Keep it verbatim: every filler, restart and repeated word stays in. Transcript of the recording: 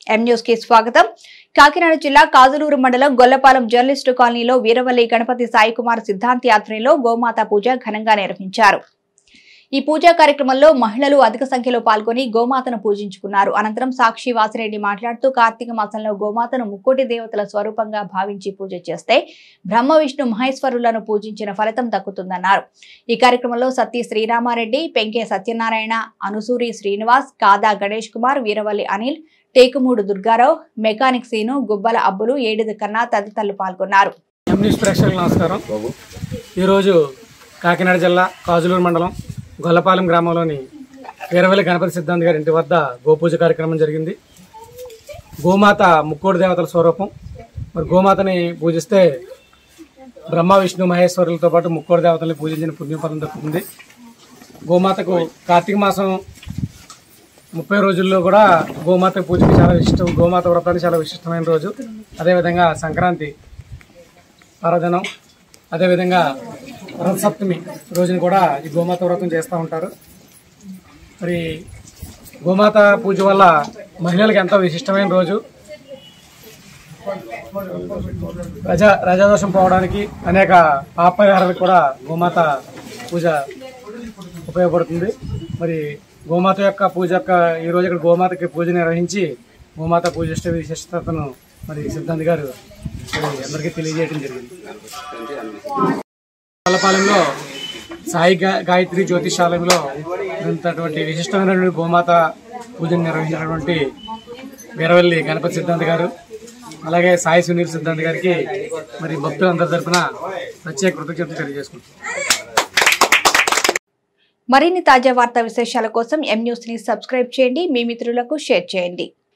M news కి స్వాగతం. కాకినాడ జిల్లా కాజులూరు మండలం గొల్లపాలెం జర్నలిస్టు కాలనీలో వీరవల్లి గణపతి సాయి కుమార్ సిద్ధాంతి ఆధ్వర్యంలో గోమాత పూజ ఘనంగా నిర్వహించారు. ఈ పూజా కార్యక్రమంలో మహిళలు అధిక సంఖ్యలో పాల్గొని గోమాతను పూజించుకున్నారు. అనంతరం సాక్షి వాసిరెడ్డి మాట్లాడుతూ కార్తీక మాసంలో గోమాతను ముక్కోటి దేవతల స్వరూపంగా భావించి పూజ చేస్తే బ్రహ్మ విష్ణు మహేశ్వరులను పూజించిన ఫలితం దక్కుతుందన్నారు. ఈ కార్యక్రమంలో సత్తి శ్రీరామారెడ్డి, పెంకే సత్యనారాయణ, అనుసూరి శ్రీనివాస్, కాదా గణేష్ కుమార్, వీరవల్లి అనిల్, టేకుమూడు దుర్గారావు, మెకానిక్ సీను, గుబ్బల అబ్బులు, ఏడిది కన్నా తదితరులు పాల్గొన్నారు. నమస్కారం. ఈరోజు కాకినాడ జిల్లా కాజులూరు మండలం గొల్లపాలెం గ్రామంలోని వీరవల్లి గణపతి సిద్ధాంతి గారి ఇంటి వద్ద గోపూజ కార్యక్రమం జరిగింది. గోమాత ముక్కోటి దేవతల స్వరూపం. మరి గోమాతని పూజిస్తే బ్రహ్మ విష్ణు మహేశ్వరులతో పాటు ముక్కోటి దేవతల్ని పూజించిన పుణ్యఫలం దక్కుతుంది. గోమాతకు కార్తీక మాసం ముప్పై రోజుల్లో కూడా గోమాత పూజకి చాలా విశిష్టం. గోమాత వ్రతానికి చాలా విశిష్టమైన రోజు. అదేవిధంగా సంక్రాంతి పర్వదినం, అదేవిధంగా రథసప్తమి రోజున కూడా ఈ గోమాత వ్రతం చేస్తూ ఉంటారు. మరి గోమాత పూజ వల్ల మహిళలకు ఎంతో విశిష్టమైన రోజు. రజ రజాదోషం పోవడానికి, అనేక పాపహారాలకు కూడా గోమాత పూజ ఉపయోగపడుతుంది. మరి గోమాత యొక్క పూజ యొక్క ఈ రోజు ఇక్కడ గోమాతకి పూజ నిర్వహించి గోమాత పూజ విశిష్టతను మరి సిద్ధాంతి గారు అందరికీ తెలియజేయడం జరిగింది. గొల్లపాలెంలో సాయి గాయత్రి జ్యోతిషాలయంలో ఉన్నటువంటి విశిష్టమైనటువంటి గోమాత పూజను నిర్వహించినటువంటి వీరవల్లి గణపతి సిద్ధాంతి గారు, అలాగే సాయి సునీల్ సిద్ధాంతి గారికి మరి భక్తులందరి తరఫున ప్రత్యేక కృతజ్ఞతలు తెలియజేసుకుంటున్నాం. మరిన్ని తాజా వార్తా విశేషాల కోసం ఎం న్యూస్ ని సబ్స్క్రైబ్ చేయండి, మీ మిత్రులకు షేర్ చేయండి.